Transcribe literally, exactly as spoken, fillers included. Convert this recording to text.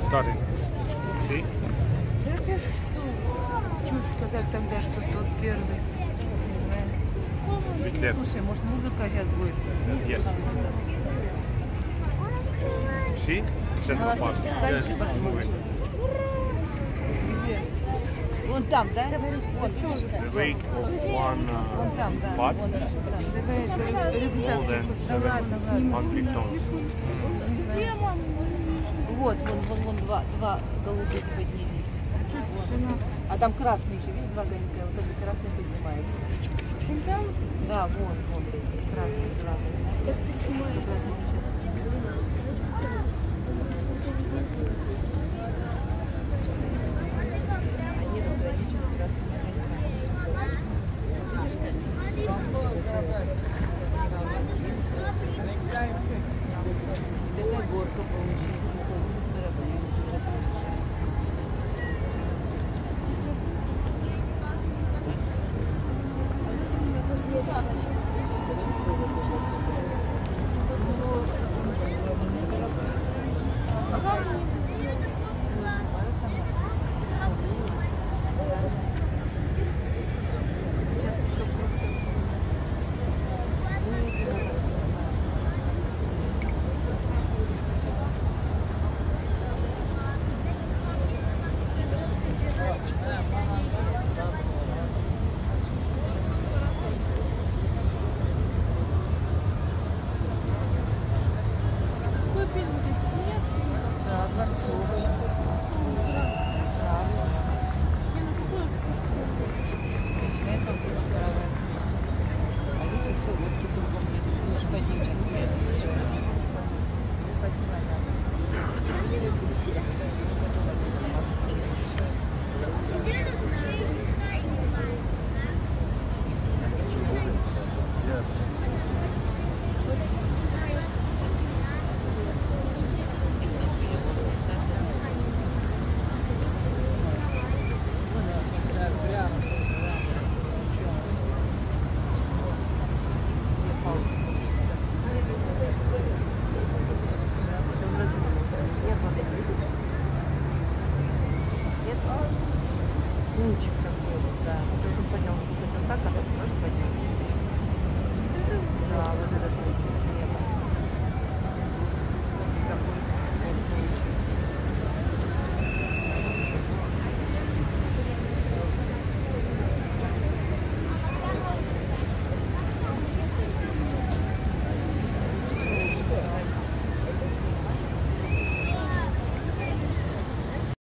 starting. See? Это что? Чего сказали тогда, что тот первый? Слушай, может музыка сейчас будет? Yes. See? Central Park. Yes. Вон там, да? Вот. The weight of one Вон там, uh, да. pot Вон, да. more than seven hundred tons. Вот, вон, вон, вон два, два голубых поднялись. Вот. А там красный еще, видишь, два огонька. Вот этот красный поднимается. Да, вон, вон, красный, красный. Сейчас они сейчас. Они разграничены красными огоньками. Такая горка получилась. Лучик.